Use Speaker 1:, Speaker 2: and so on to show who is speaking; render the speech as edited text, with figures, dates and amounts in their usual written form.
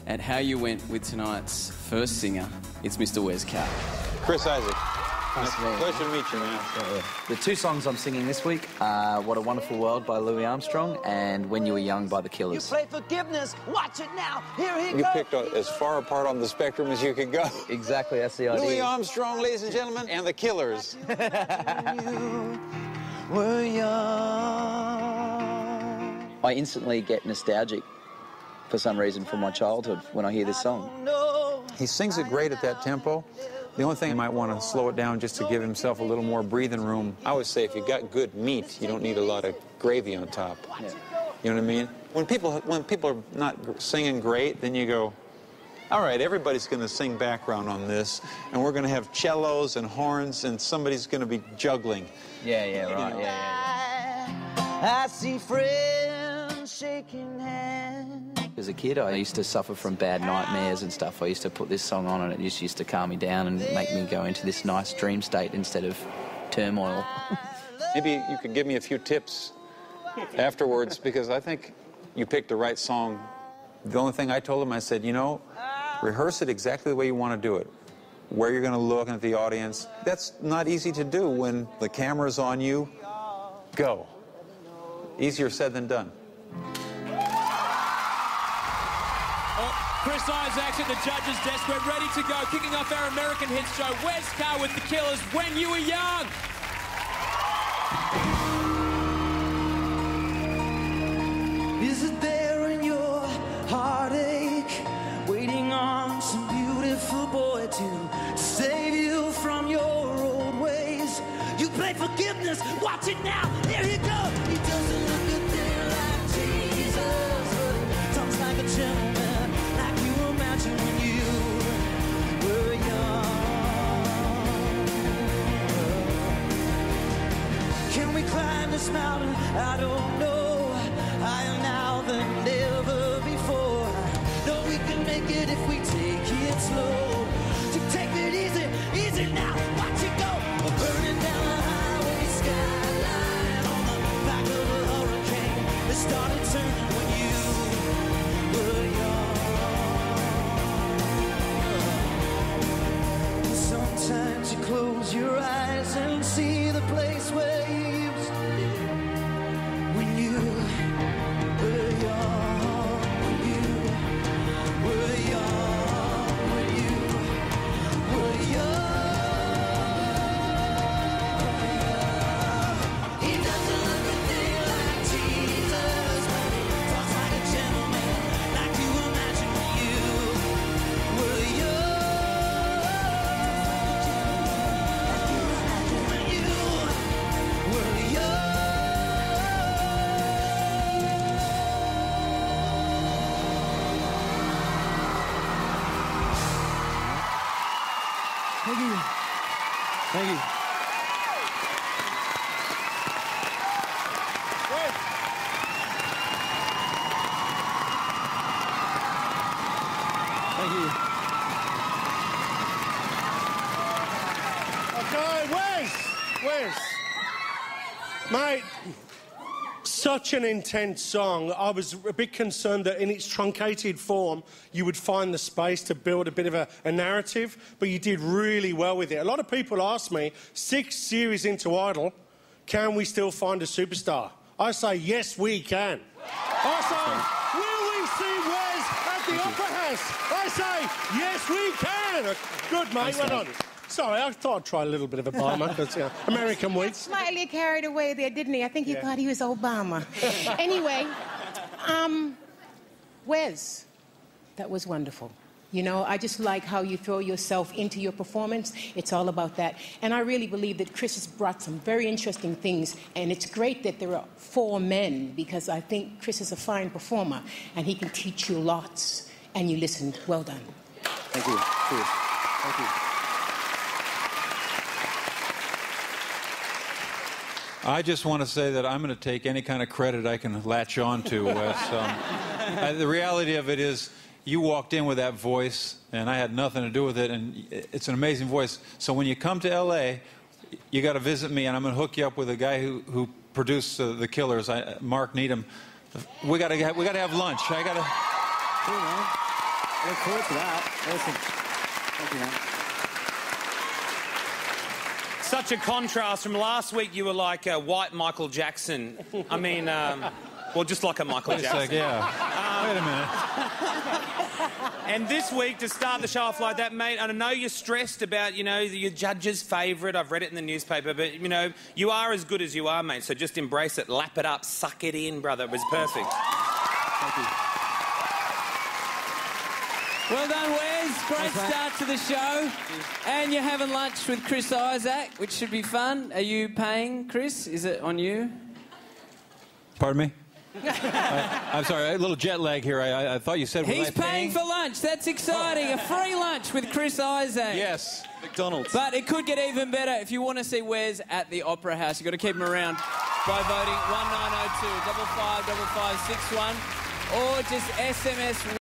Speaker 1: at how you went with tonight's first singer. It's Mr. Wes Carr.
Speaker 2: Chris Isaac.
Speaker 3: Nice to meet you.
Speaker 2: Pleasure to meet you, man.
Speaker 3: The two songs I'm singing this week are What a Wonderful World by Louis Armstrong and When You Were Young by The Killers.
Speaker 4: You play forgiveness. Watch it now. Here he goes.
Speaker 2: You picked as far apart on the spectrum as you could go.
Speaker 3: Exactly, that's the idea.
Speaker 2: Louis Armstrong, ladies and gentlemen, and The Killers.
Speaker 4: You were young.
Speaker 3: I instantly get nostalgic for some reason from my childhood when I hear this song.
Speaker 2: He sings it great at that tempo. The only thing, he might want to slow it down just to give himself a little more breathing room. I always say if you got good meat, you don't need a lot of gravy on top.
Speaker 3: Yeah.
Speaker 2: You know what I mean? When people are not singing great, then you go, all right, everybody's going to sing background on this, and we're going to have cellos and horns, and somebody's going to be juggling.
Speaker 3: Yeah, right, yeah.
Speaker 4: I see friends shaking hands.
Speaker 3: As a kid, I used to suffer from bad nightmares and stuff. I used to put this song on and it just used to calm me down and make me go into this nice dream state instead of turmoil.
Speaker 2: Maybe you could give me a few tips afterwards, because I think you picked the right song. The only thing I told him, I said, you know, rehearse it exactly the way you want to do it. Where you're going to look at the audience. That's not easy to do when the camera's on you. Go. Easier said than done.
Speaker 5: Chris Isaacs at the judge's desk. We're ready to go. Kicking off our American hits show. Wes Carr with The Killers, When You Were Young.
Speaker 4: Is it there in your heartache, waiting on some beautiful boy to save you from your old ways? You play forgiveness. Watch it now. Here he goes. He doesn't look a thing like Jesus, but he talks like a gentleman. When you were young, can we climb this mountain? I don't know. Higher now than ever before. No, we can make it if we take it slow. So take it easy, easy now. Watch it go. Burning down the highway skyline on the back of a hurricane. It started turning when you were young. Sometimes you close your eyes and see the place where you used to live when you were young, when you were young, when you were young. He doesn't look a thing like Jesus, but he talks like a gentleman, like you imagine when you were young. Thank you. Thank you. Thank you.
Speaker 6: Okay, Wes. Mate, such an intense song. I was a bit concerned that in its truncated form, you would find the space to build a bit of a narrative, but you did really well with it. A lot of people ask me, 6 series into Idol, can we still find a superstar? I say, yes, we can. I say, will we see Wes at the Opera House? I say, yes, we can. Good, mate, well done. Sorry, I thought I'd try a little bit of Obama, because, American week.
Speaker 7: Slightly carried away there, didn't he? I think he thought he was Obama. Anyway, Wes, that was wonderful. You know, I just like how you throw yourself into your performance. It's all about that. And I really believe that Chris has brought some very interesting things, and it's great that there are 4 men, because I think Chris is a fine performer, and he can teach you lots, and you listened. Well done.
Speaker 3: Thank you. Cheers. Thank you.
Speaker 2: I just want to say that I'm going to take any kind of credit I can latch on to, Wes. The reality of it is, you walked in with that voice, and I had nothing to do with it, and it's an amazing voice. So when you come to L.A., you got to visit me, and I'm going to hook you up with a guy who produced The Killers, Mark Needham. We got to have lunch. I got to.
Speaker 8: look forward to that. Awesome. Thank you, man.
Speaker 9: Such a contrast from last week. You were like a white Michael Jackson. I mean, well, just like a Michael Jackson.
Speaker 2: Wait a minute.
Speaker 9: And this week, to start the show off like that, mate, I know you're stressed about, you know, your judge's favourite. I've read it in the newspaper, but, you know, you are as good as you are, mate, so just embrace it, lap it up, suck it in, brother. It was perfect.
Speaker 8: Thank you.
Speaker 5: Well done, Wes. Great start to the show. And you're having lunch with Chris Isaac, which should be fun. Are you paying, Chris? Is it on you?
Speaker 2: Pardon me? I'm sorry, a little jet lag here. I thought you said...
Speaker 5: He's paying for lunch. That's exciting. A free lunch with Chris Isaac.
Speaker 2: Yes, McDonald's.
Speaker 5: But it could get even better. If you want to see Wes at the Opera House, you've got to keep him around by voting 1902 555561 or just SMS